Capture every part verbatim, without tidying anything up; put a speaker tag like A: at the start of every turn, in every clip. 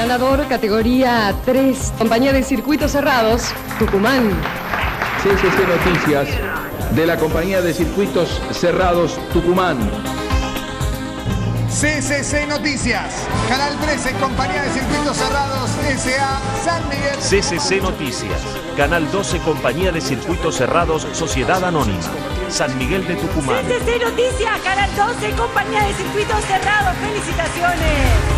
A: Ganador categoría tres, Compañía de Circuitos Cerrados, Tucumán.
B: C C C Noticias de la Compañía de Circuitos Cerrados, Tucumán.
C: C C C Noticias, Canal trece, Compañía de Circuitos Cerrados, S A San Miguel.
D: C C C Noticias, Canal doce, Compañía de Circuitos Cerrados, Sociedad Anónima, San Miguel de Tucumán.
E: C C C Noticias, Canal doce, Compañía de Circuitos Cerrados, felicitaciones.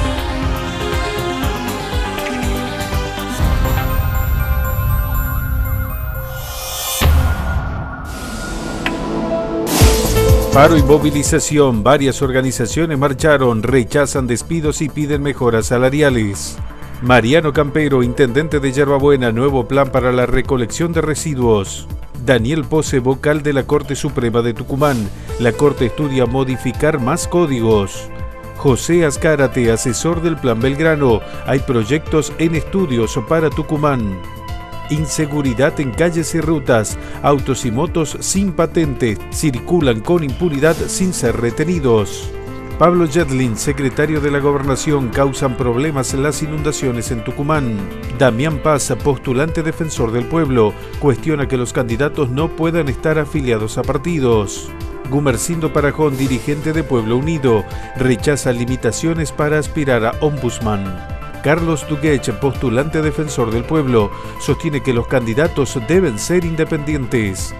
F: Paro y movilización. Varias organizaciones marcharon, rechazan despidos y piden mejoras salariales. Mariano Campero, intendente de Yerbabuena, nuevo plan para la recolección de residuos. Daniel Pose, vocal de la Corte Suprema de Tucumán. La Corte estudia modificar más códigos. José Azcárate, asesor del Plan Belgrano. Hay proyectos en estudios para Tucumán. Inseguridad en calles y rutas. Autos y motos sin patente circulan con impunidad sin ser retenidos. Pablo Yedlin, secretario de la Gobernación, causan problemas las inundaciones en Tucumán. Damián Paz, postulante defensor del pueblo, cuestiona que los candidatos no puedan estar afiliados a partidos. Gumercindo Parajón, dirigente de Pueblo Unido, rechaza limitaciones para aspirar a ombudsman. Carlos Duguech, postulante defensor del pueblo, sostiene que los candidatos deben ser independientes.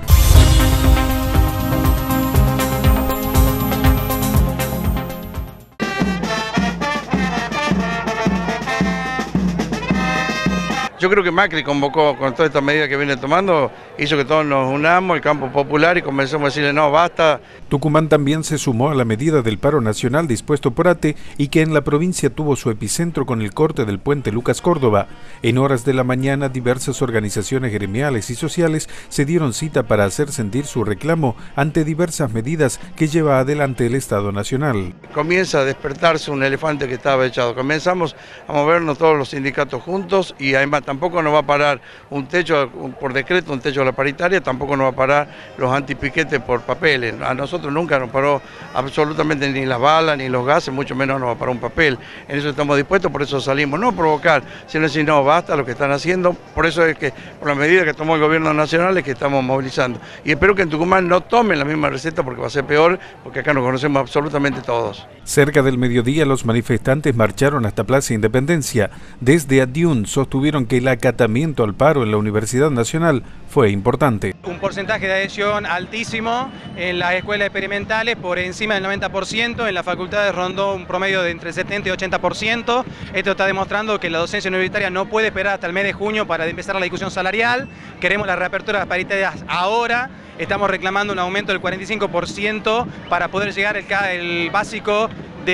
G: Yo creo que Macri convocó con todas estas medidas que viene tomando, hizo que todos nos unamos, el campo popular, y comenzamos a decirle no, basta.
F: Tucumán también se sumó a la medida del paro nacional dispuesto por A T E y que en la provincia tuvo su epicentro con el corte del puente Lucas Córdoba. En horas de la mañana, diversas organizaciones gremiales y sociales se dieron cita para hacer sentir su reclamo ante diversas medidas que lleva adelante el Estado Nacional.
G: Comienza a despertarse un elefante que estaba echado. Comenzamos a movernos todos los sindicatos juntos y además tampoco nos va a parar un techo por decreto, un techo de la paritaria, tampoco nos va a parar los antipiquetes por papeles. A nosotros nunca nos paró absolutamente ni las balas, ni los gases, mucho menos nos va a parar un papel. En eso estamos dispuestos, por eso salimos, no a provocar, sino decir, no, basta lo que están haciendo. Por eso es que, por la medida que tomó el gobierno nacional, es que estamos movilizando. Y espero que en Tucumán no tomen la misma receta, porque va a ser peor, porque acá nos conocemos absolutamente todos.
F: Cerca del mediodía, los manifestantes marcharon hasta Plaza Independencia. Desde Adiún sostuvieron que el acatamiento al paro en la Universidad Nacional fue importante.
H: Un porcentaje de adhesión altísimo en las escuelas experimentales, por encima del noventa por ciento, en las facultades rondó un promedio de entre setenta y ochenta por ciento. Esto está demostrando que la docencia universitaria no puede esperar hasta el mes de junio para empezar la discusión salarial. Queremos la reapertura de las paritarias ahora. Estamos reclamando un aumento del cuarenta y cinco por ciento para poder llegar el, el básico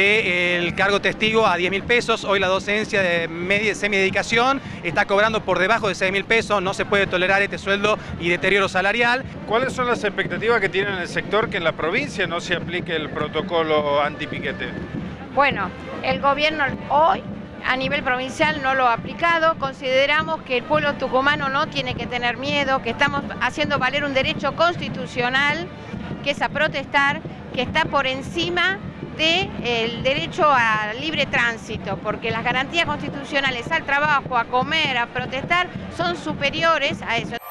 H: del cargo testigo a diez mil pesos. Hoy la docencia de media, semidedicación está cobrando por debajo de seis mil pesos. No se puede tolerar este sueldo y deterioro salarial.
I: ¿Cuáles son las expectativas que tienen el sector que en la provincia no se aplique el protocolo antipiquete?
J: Bueno, el gobierno hoy a nivel provincial no lo ha aplicado. Consideramos que el pueblo tucumano no tiene que tener miedo, que estamos haciendo valer un derecho constitucional, que es a protestar, que está por encima del derecho a libre tránsito, porque las garantías constitucionales al trabajo, a comer, a protestar, son superiores a eso.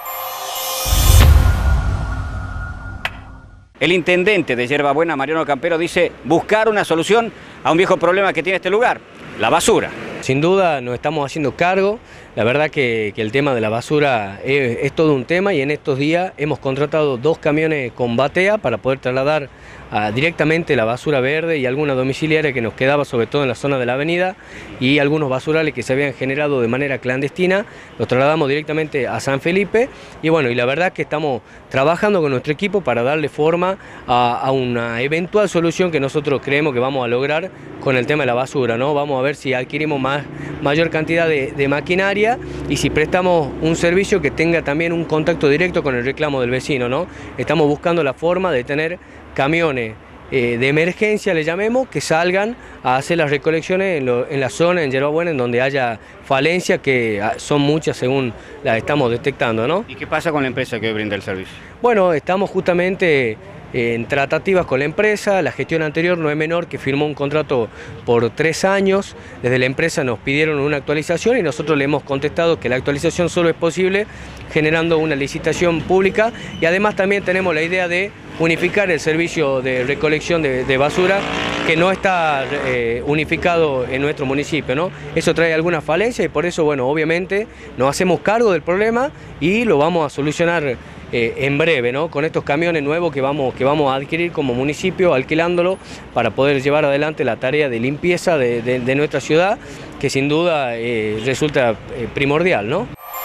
K: El intendente de Yerbabuena, Mariano Campero, dice buscar una solución a un viejo problema que tiene este lugar, la basura.
L: Sin duda nos estamos haciendo cargo, la verdad que, que el tema de la basura es, es todo un tema, y en estos días hemos contratado dos camiones con batea para poder trasladar uh, directamente la basura verde y alguna domiciliaria que nos quedaba sobre todo en la zona de la avenida, y algunos basurales que se habían generado de manera clandestina, los trasladamos directamente a San Felipe, y bueno, y la verdad que estamos trabajando con nuestro equipo para darle forma a, a una eventual solución que nosotros creemos que vamos a lograr con el tema de la basura, ¿no? Vamos a ver si adquirimos más, mayor cantidad de, de maquinaria y si prestamos un servicio que tenga también un contacto directo con el reclamo del vecino, ¿no? Estamos buscando la forma de tener camiones eh, de emergencia, le llamemos, que salgan a hacer las recolecciones en, lo, en la zona, en Yerbabuena, en donde haya falencias, que son muchas según las estamos detectando, ¿no?
K: ¿Y qué pasa con la empresa que brinda el servicio?
L: Bueno, estamos justamente en tratativas con la empresa. La gestión anterior no es menor, que firmó un contrato por tres años. Desde la empresa nos pidieron una actualización y nosotros le hemos contestado que la actualización solo es posible generando una licitación pública, y además también tenemos la idea de unificar el servicio de recolección de, de basura, que no está eh, unificado en nuestro municipio, ¿no? Eso trae alguna falencia y por eso, bueno, obviamente nos hacemos cargo del problema y lo vamos a solucionar eh, en breve, ¿no? Con estos camiones nuevos que vamos, que vamos a adquirir como municipio, alquilándolo para poder llevar adelante la tarea de limpieza de, de, de nuestra ciudad, que sin duda eh, resulta eh, primordial, ¿no?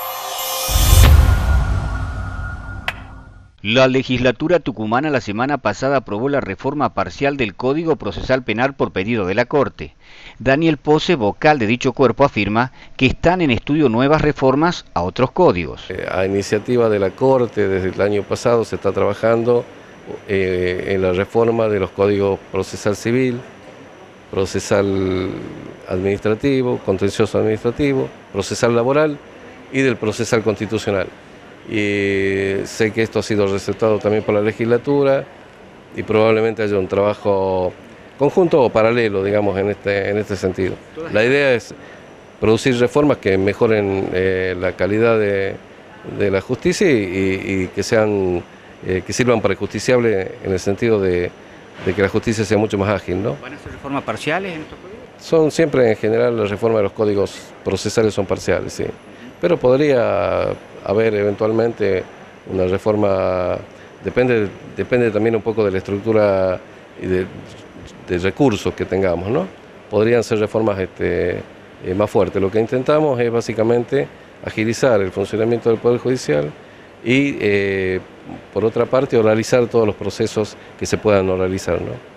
K: La legislatura tucumana la semana pasada aprobó la reforma parcial del Código Procesal Penal por pedido de la Corte. Daniel Pose, vocal de dicho cuerpo, afirma que están en estudio nuevas reformas a otros códigos.
M: Eh, a iniciativa de la Corte, desde el año pasado se está trabajando eh, en la reforma de los códigos procesal civil, procesal administrativo, contencioso administrativo, procesal laboral y del procesal constitucional. Y sé que esto ha sido receptado también por la legislatura y probablemente haya un trabajo conjunto o paralelo, digamos, en este, en este sentido. La idea es producir reformas que mejoren eh, la calidad de, de la justicia y, y que sean, eh, que sirvan para el justiciable en el sentido de, de que la justicia sea mucho más ágil, ¿no?
K: ¿Van a ser reformas parciales en estos códigos?
M: Son siempre, en general, las reformas de los códigos procesales son parciales, sí. Pero podría haber eventualmente una reforma, depende, depende también un poco de la estructura y de, de recursos que tengamos, ¿no? Podrían ser reformas este, eh, más fuertes. Lo que intentamos es básicamente agilizar el funcionamiento del Poder Judicial y, eh, por otra parte, oralizar todos los procesos que se puedan oralizar, ¿no?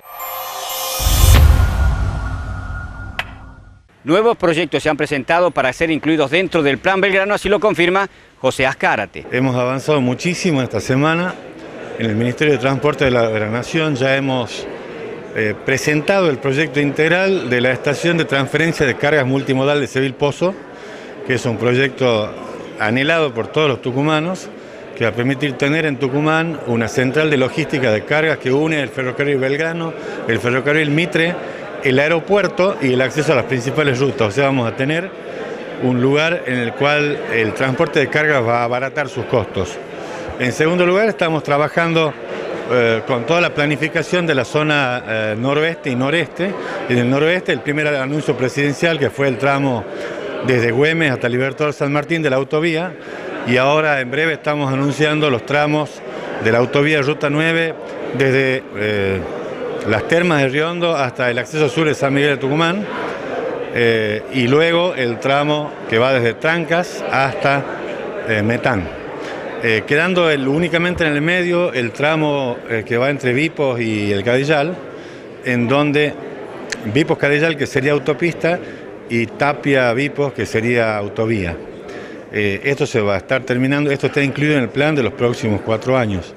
K: Nuevos proyectos se han presentado para ser incluidos dentro del Plan Belgrano, así lo confirma José Azcárate.
N: Hemos avanzado muchísimo esta semana. En el Ministerio de Transporte de la, de la Nación ya hemos eh, presentado el proyecto integral de la estación de transferencia de cargas multimodal de Seville Pozo, que es un proyecto anhelado por todos los tucumanos, que va a permitir tener en Tucumán una central de logística de cargas que une el ferrocarril Belgrano, el ferrocarril Mitre, el aeropuerto y el acceso a las principales rutas. O sea, vamos a tener un lugar en el cual el transporte de cargas va a abaratar sus costos. En segundo lugar, estamos trabajando eh, con toda la planificación de la zona eh, noroeste y noreste. En el noroeste, el primer anuncio presidencial, que fue el tramo desde Güemes hasta Libertador San Martín de la autovía, y ahora en breve estamos anunciando los tramos de la autovía Ruta nueve desde Eh, las termas de Riondo hasta el acceso sur de San Miguel de Tucumán, eh, y luego el tramo que va desde Trancas hasta eh, Metán. Eh, quedando el, únicamente en el medio el tramo eh, que va entre Vipos y el Cadillal, en donde Vipos-Cadillal, que sería autopista, y Tapia-Vipos, que sería autovía. Eh, esto se va a estar terminando, esto está incluido en el plan de los próximos cuatro años.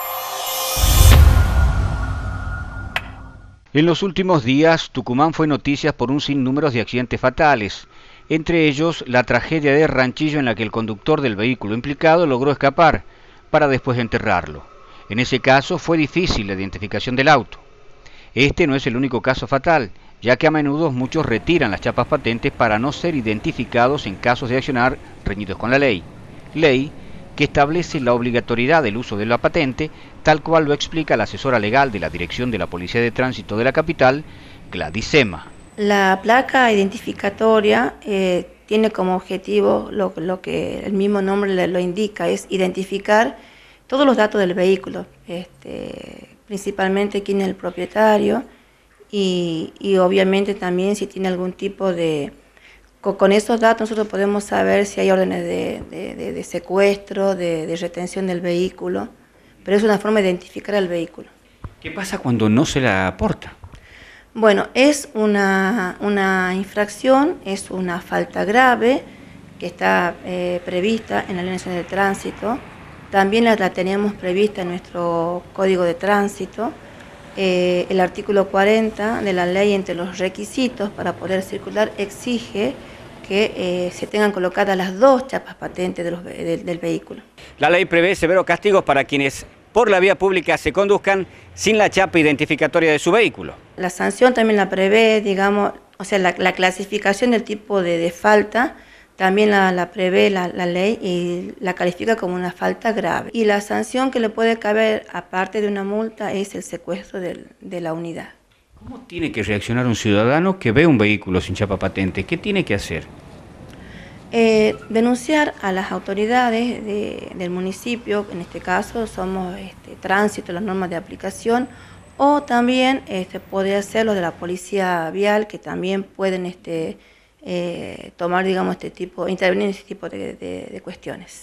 K: En los últimos días, Tucumán fue noticia por un sinnúmero de accidentes fatales, entre ellos la tragedia de Ranchillo, en la que el conductor del vehículo implicado logró escapar para después enterrarlo. En ese caso fue difícil la identificación del auto. Este no es el único caso fatal, ya que a menudo muchos retiran las chapas patentes para no ser identificados en casos de accionar reñidos con la ley. Ley que establece la obligatoriedad del uso de la patente, tal cual lo explica la asesora legal de la Dirección de la Policía de Tránsito de la capital, Gladys Sema.
O: La placa identificatoria eh, tiene como objetivo lo, lo que el mismo nombre le, lo indica, es identificar todos los datos del vehículo, este, principalmente quién es el propietario y, y obviamente también si tiene algún tipo de... Con esos datos nosotros podemos saber si hay órdenes de, de, de, de secuestro, de, de retención del vehículo, pero es una forma de identificar al vehículo.
K: ¿Qué pasa cuando no se la aporta?
O: Bueno, es una, una infracción, es una falta grave que está eh, prevista en la Ley Nacional de Tránsito. También la, la tenemos prevista en nuestro Código de Tránsito. Eh, el artículo cuarenta de la ley, entre los requisitos para poder circular, exige que eh, se tengan colocadas las dos chapas patentes de los, de, del vehículo.
K: La ley prevé severos castigos para quienes por la vía pública se conduzcan sin la chapa identificatoria de su vehículo.
O: La sanción también la prevé, digamos, o sea, la, la clasificación del tipo de, de falta también la, la prevé la, la ley y la califica como una falta grave. Y la sanción que le puede caber, aparte de una multa, es el secuestro del, de la unidad.
K: ¿Cómo tiene que reaccionar un ciudadano que ve un vehículo sin chapa patente? ¿Qué tiene que hacer?
O: Eh, denunciar a las autoridades de, del municipio, en este caso somos este, Tránsito, las normas de aplicación, o también este, puede hacerlo de la policía vial, que también pueden este, eh, tomar, digamos, este tipo, intervenir en este tipo de, de, de cuestiones.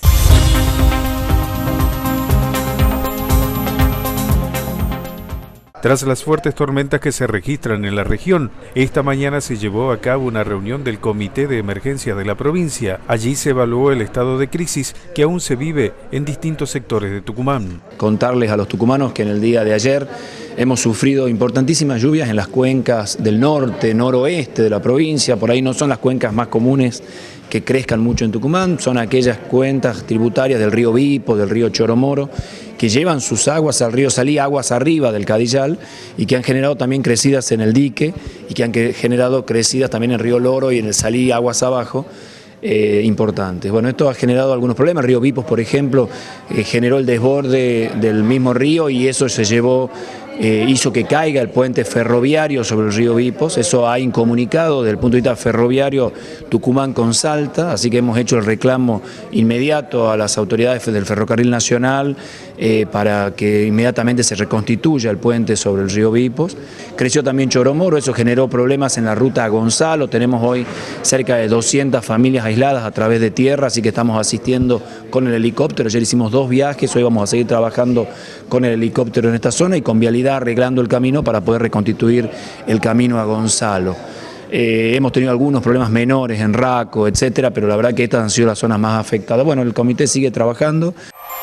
F: Tras las fuertes tormentas que se registran en la región, esta mañana se llevó a cabo una reunión del Comité de Emergencia de la provincia. Allí se evaluó el estado de crisis que aún se vive en distintos sectores de Tucumán.
P: Contarles a los tucumanos que en el día de ayer hemos sufrido importantísimas lluvias en las cuencas del norte, noroeste de la provincia. Por ahí no son las cuencas más comunes que crezcan mucho en Tucumán, son aquellas cuencas tributarias del río Vipo, del río Choromoro, que llevan sus aguas al río Salí, aguas arriba del Cadillal, y que han generado también crecidas en el dique, y que han generado crecidas también en el río Loro y en el Salí, aguas abajo, eh, importantes. Bueno, esto ha generado algunos problemas. El río Vipos, por ejemplo, eh, generó el desborde del mismo río y eso se llevó, eh, hizo que caiga el puente ferroviario sobre el río Vipos. Eso ha incomunicado desde el punto de vista ferroviario Tucumán con Salta, así que hemos hecho el reclamo inmediato a las autoridades del Ferrocarril Nacional eh, para que inmediatamente se reconstituya el puente sobre el río Vipos. Creció también Choromoro, eso generó problemas en la ruta a Gonzalo. Tenemos hoy cerca de doscientas familias aisladas a través de tierra, así que estamos asistiendo con el helicóptero. Ayer hicimos dos viajes, hoy vamos a seguir trabajando con el helicóptero en esta zona y con Vialidad arreglando el camino para poder reconstituir el camino a Gonzalo. Eh, hemos tenido algunos problemas menores en Raco, etcétera, pero la verdad que estas han sido las zonas más afectadas. Bueno, el comité sigue trabajando.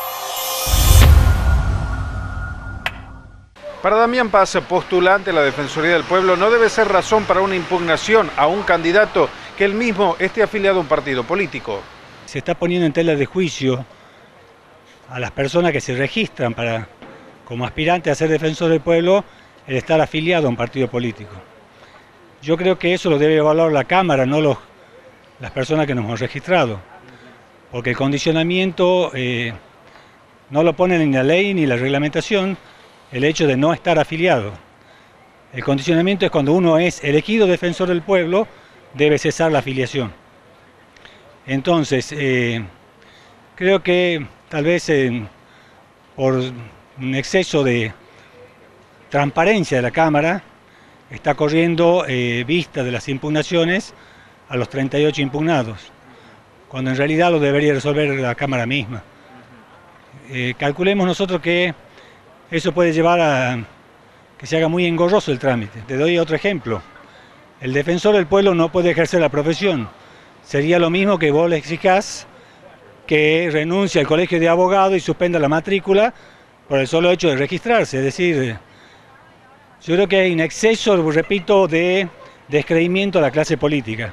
I: Para Damián Paz, postulante a la Defensoría del Pueblo, no debe ser razón para una impugnación a un candidato que él mismo esté afiliado a un partido político.
Q: Se está poniendo en tela de juicio a las personas que se registran para, como aspirante a ser defensor del pueblo, el estar afiliado a un partido político. Yo creo que eso lo debe evaluar la Cámara, no los, las personas que nos hemos registrado, porque el condicionamiento eh, no lo pone ni la ley ni la reglamentación, el hecho de no estar afiliado. El condicionamiento es cuando uno es elegido defensor del pueblo, debe cesar la afiliación. Entonces, eh, creo que tal vez eh, por un exceso de transparencia de la Cámara, está corriendo eh, vista de las impugnaciones a los treinta y ocho impugnados, cuando en realidad lo debería resolver la Cámara misma. Eh, calculemos nosotros que eso puede llevar a que se haga muy engorroso el trámite. Te doy otro ejemplo. El defensor del pueblo no puede ejercer la profesión. Sería lo mismo que vos le exijás que renuncie al colegio de abogados y suspenda la matrícula por el solo hecho de registrarse. Es decir, yo creo que hay un exceso, repito, de descreimiento a la clase política.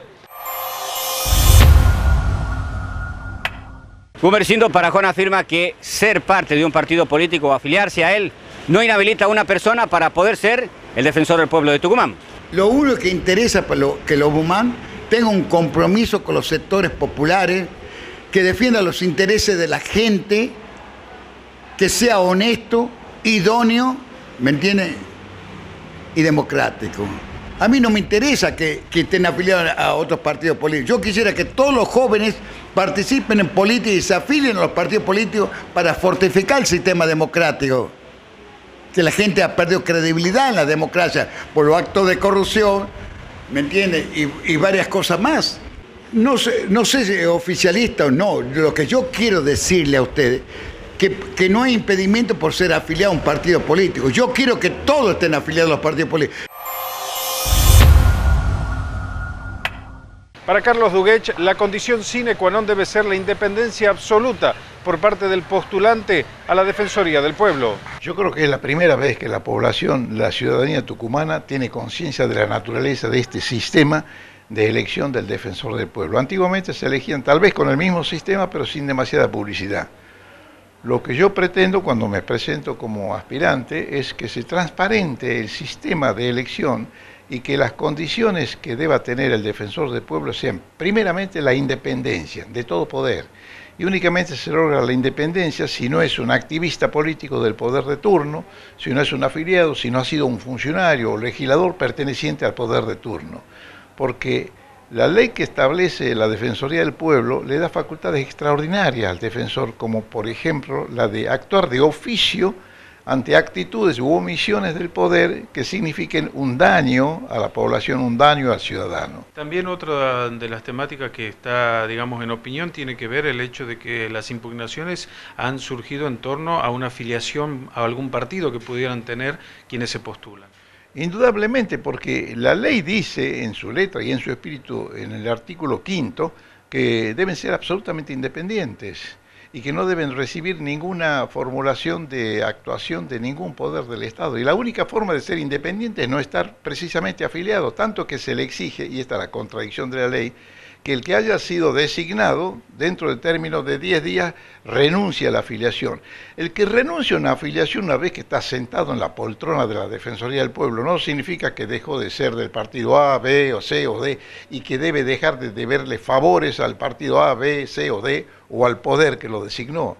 K: Gumersindo Parajón afirma que ser parte de un partido político o afiliarse a él no inhabilita a una persona para poder ser el defensor del pueblo de Tucumán.
R: Lo único que interesa para lo, que los Tucumán tenga un compromiso con los sectores populares, que defienda los intereses de la gente, que sea honesto, idóneo, ¿me entiende? Y democrático. A mí no me interesa que, que estén afiliados a otros partidos políticos. Yo quisiera que todos los jóvenes participen en política y se afilien a los partidos políticos para fortificar el sistema democrático. Que la gente ha perdido credibilidad en la democracia por los actos de corrupción, ¿me entiende? Y, y varias cosas más. No sé, no sé si es oficialista o no. Lo que yo quiero decirle a ustedes, que, que no hay impedimento por ser afiliado a un partido político. Yo quiero que todos estén afiliados a los partidos políticos.
I: Para Carlos Duguech, la condición sine qua non debe ser la independencia absoluta por parte del postulante a la Defensoría del Pueblo.
S: Yo creo que es la primera vez que la población, la ciudadanía tucumana, tiene conciencia de la naturaleza de este sistema de elección del Defensor del Pueblo. Antiguamente se elegían tal vez con el mismo sistema, pero sin demasiada publicidad. Lo que yo pretendo cuando me presento como aspirante es que se transparente el sistema de elección y que las condiciones que deba tener el defensor del pueblo sean primeramente la independencia de todo poder. Y únicamente se logra la independencia si no es un activista político del poder de turno, si no es un afiliado, si no ha sido un funcionario o legislador perteneciente al poder de turno. Porque la ley que establece la Defensoría del Pueblo le da facultades extraordinarias al defensor, como por ejemplo la de actuar de oficio ante actitudes u omisiones del poder que signifiquen un daño a la población, un daño al ciudadano.
I: También otra de las temáticas que está, digamos, en opinión tiene que ver el hecho de que las impugnaciones han surgido en torno a una afiliación a algún partido que pudieran tener quienes se postulan.
S: Indudablemente, porque la ley dice en su letra y en su espíritu, en el artículo quinto, que deben ser absolutamente independientes y que no deben recibir ninguna formulación de actuación de ningún poder del Estado. Y la única forma de ser independiente es no estar precisamente afiliado, tanto que se le exige, y esta es la contradicción de la ley, que el que haya sido designado dentro del término de diez días renuncie a la afiliación. El que renuncia a una afiliación una vez que está sentado en la poltrona de la Defensoría del Pueblo no significa que dejó de ser del partido A, B o C o D y que debe dejar de deberle favores al partido A, B, C o D o al poder que lo designó.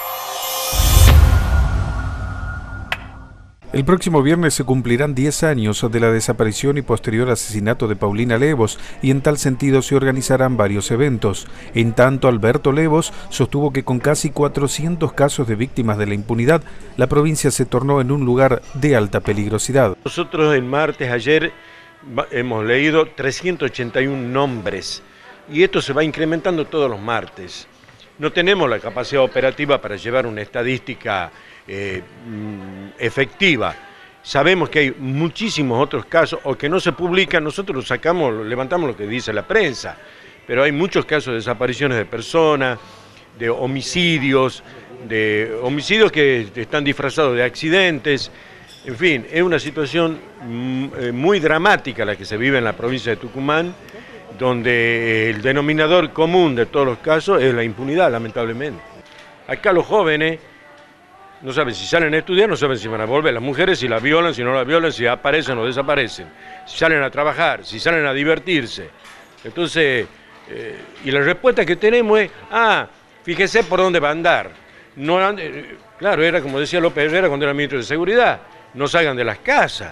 F: El próximo viernes se cumplirán diez años de la desaparición y posterior asesinato de Paulina Levos, y en tal sentido se organizarán varios eventos. En tanto, Alberto Levos sostuvo que con casi cuatrocientos casos de víctimas de la impunidad, la provincia se tornó en un lugar de alta peligrosidad.
T: Nosotros el martes, ayer, hemos leído trescientos ochenta y uno nombres, y esto se va incrementando todos los martes. No tenemos la capacidad operativa para llevar una estadística Eh, efectiva. Sabemos que hay muchísimos otros casos o que no se publican, nosotros lo sacamos, levantamos lo que dice la prensa, pero hay muchos casos de desapariciones de personas, de homicidios, de homicidios que están disfrazados de accidentes, en fin, es una situación muy dramática la que se vive en la provincia de Tucumán, donde el denominador común de todos los casos es la impunidad, lamentablemente. Acá los jóvenes no saben si salen a estudiar, no saben si van a volver. Las mujeres si las violan, si no las violan, si aparecen o desaparecen. Si salen a trabajar, si salen a divertirse. Entonces, eh, y la respuesta que tenemos es, ah, fíjese por dónde va a andar. No, eh, claro, era como decía López Herrera cuando era ministro de Seguridad, no salgan de las casas.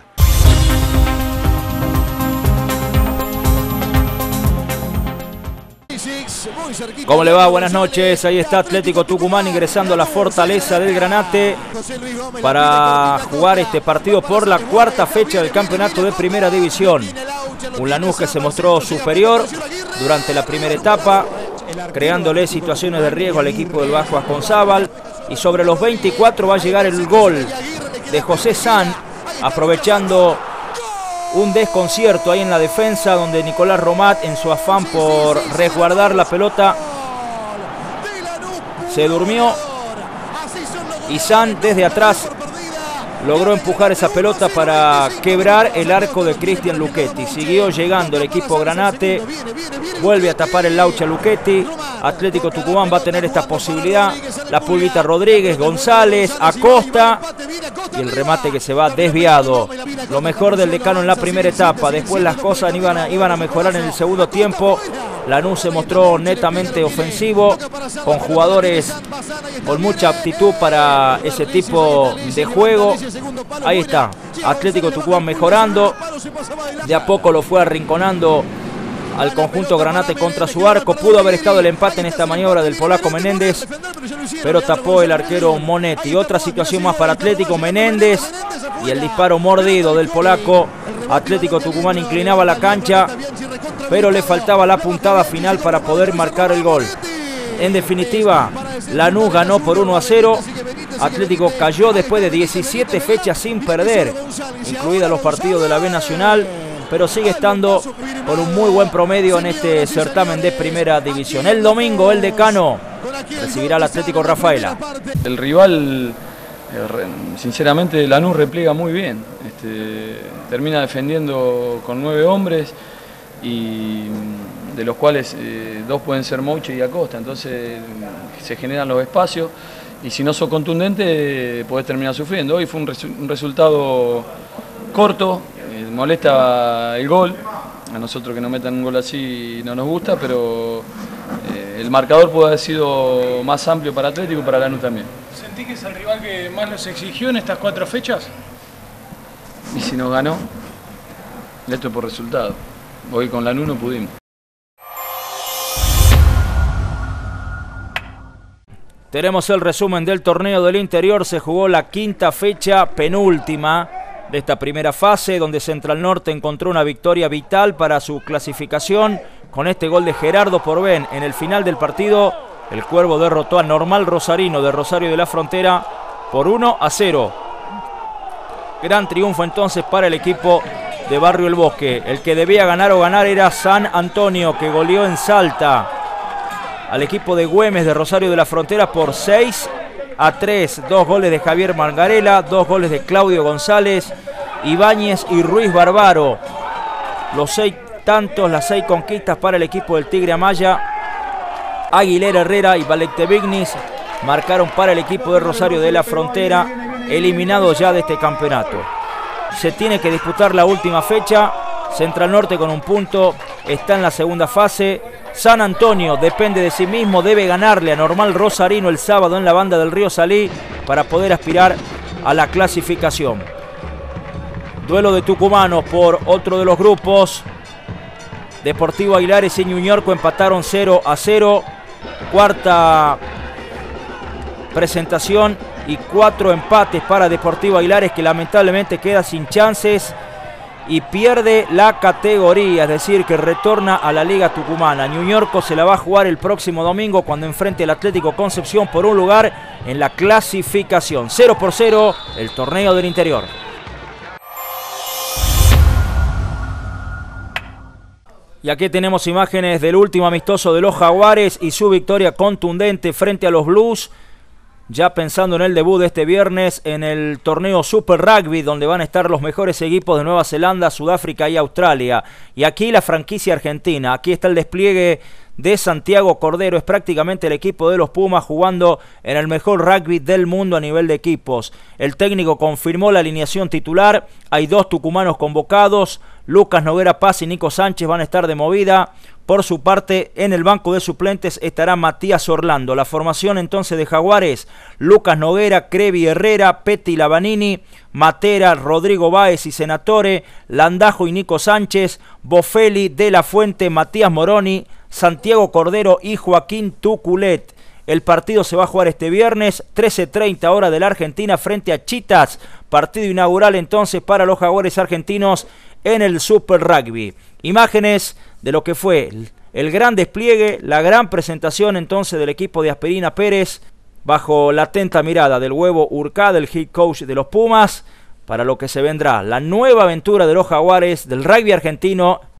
U: ¿Cómo le va? Buenas noches. Ahí está Atlético Tucumán ingresando a la fortaleza del Granate para jugar este partido por la cuarta fecha del campeonato de Primera División. Un Lanús que se mostró superior durante la primera etapa, creándole situaciones de riesgo al equipo del Vasco Asconzábal. Y sobre los veinticuatro va a llegar el gol de José San, aprovechando un desconcierto ahí en la defensa, donde Nicolás Romat, en su afán por resguardar la pelota, se durmió, y San desde atrás logró empujar esa pelota para quebrar el arco de Cristian Luchetti. Siguió llegando el equipo Granate, vuelve a tapar el Laucha Luchetti. Atlético Tucumán va a tener esta posibilidad. La Pulvita Rodríguez, González, Acosta, y el remate que se va desviado. Lo mejor del Decano en la primera etapa. Después las cosas iban a, iban a mejorar en el segundo tiempo. Lanús se mostró netamente ofensivo, con jugadores con mucha aptitud para ese tipo de juego. Ahí está, Atlético Tucumán mejorando, de a poco lo fue arrinconando al conjunto Granate contra su arco. Pudo haber estado el empate en esta maniobra del polaco Menéndez, pero tapó el arquero Monetti. Otra situación más para Atlético, Menéndez y el disparo mordido del polaco. Atlético Tucumán inclinaba la cancha, pero le faltaba la puntada final para poder marcar el gol. En definitiva, Lanús ganó por uno a cero. Atlético cayó después de diecisiete fechas sin perder, incluidos los partidos de la B Nacional, pero sigue estando con un muy buen promedio en este certamen de Primera División. El domingo el Decano recibirá al Atlético Rafaela.
V: El rival, sinceramente, Lanús repliega muy bien. Este, termina defendiendo con nueve hombres y de los cuales eh, dos pueden ser Mouche y Acosta, entonces se generan los espacios y si no sos contundente eh, podés terminar sufriendo. Hoy fue un, resu un resultado corto, eh, molesta el gol, a nosotros que nos metan un gol así no nos gusta, pero eh, el marcador puede haber sido más amplio para Atlético y para Lanús también.
A: ¿Sentí que es el rival que más los exigió en estas cuatro fechas?
V: Y si nos ganó, esto es por resultado. Hoy con Lanús no pudimos.
U: Tenemos el resumen del torneo del interior. Se jugó la quinta fecha, penúltima de esta primera fase, donde Central Norte encontró una victoria vital para su clasificación con este gol de Gerardo Porben. En el final del partido, el Cuervo derrotó a Normal Rosarino de Rosario de la Frontera por uno a cero. Gran triunfo entonces para el equipo de Barrio El Bosque. El que debía ganar o ganar era San Antonio, que goleó en Salta al equipo de Güemes de Rosario de la Frontera por seis a tres. Dos goles de Javier Margarela, dos goles de Claudio González, Ibáñez y Ruiz Barbaro. Los seis tantos, las seis conquistas para el equipo del Tigre Amaya. Aguilera Herrera y Valete Vignis marcaron para el equipo de Rosario de la Frontera, eliminado ya de este campeonato. Se tiene que disputar la última fecha. Central Norte con un punto está en la segunda fase. San Antonio depende de sí mismo, debe ganarle a Normal Rosarino el sábado en la banda del Río Salí para poder aspirar a la clasificación. Duelo de tucumanos por otro de los grupos. Deportivo Aguilares y Ñuñorco empataron cero a cero. Cuarta presentación y cuatro empates para Deportivo Aguilares, que lamentablemente queda sin chances y pierde la categoría, es decir, que retorna a la Liga Tucumana. Ñuñorco se la va a jugar el próximo domingo cuando enfrente al Atlético Concepción por un lugar en la clasificación. cero por cero el torneo del interior. Y aquí tenemos imágenes del último amistoso de los Jaguares y su victoria contundente frente a los Blues. Ya pensando en el debut de este viernes en el torneo Super Rugby, donde van a estar los mejores equipos de Nueva Zelanda, Sudáfrica y Australia. Y aquí la franquicia argentina. Aquí está el despliegue de Santiago Cordero. Es prácticamente el equipo de los Pumas jugando en el mejor rugby del mundo a nivel de equipos. El técnico confirmó la alineación titular. Hay dos tucumanos convocados. Lucas Noguera Paz y Nico Sánchez van a estar de movida. Por su parte, en el banco de suplentes estará Matías Orlando. La formación entonces de Jaguares: Lucas Noguera, Crevi Herrera, Peti Lavanini, Matera, Rodrigo Báez y Senatore, Landajo y Nico Sánchez, Bofeli, De La Fuente, Matías Moroni, Santiago Cordero y Joaquín Tuculet. El partido se va a jugar este viernes, trece treinta hora de la Argentina, frente a Chitas. Partido inaugural entonces para los Jaguares argentinos en el Super Rugby. Imágenes de lo que fue el, el gran despliegue, la gran presentación entonces del equipo de Asperina Pérez, bajo la atenta mirada del Huevo Urcada, el head coach de los Pumas, para lo que se vendrá, la nueva aventura de los Jaguares del rugby argentino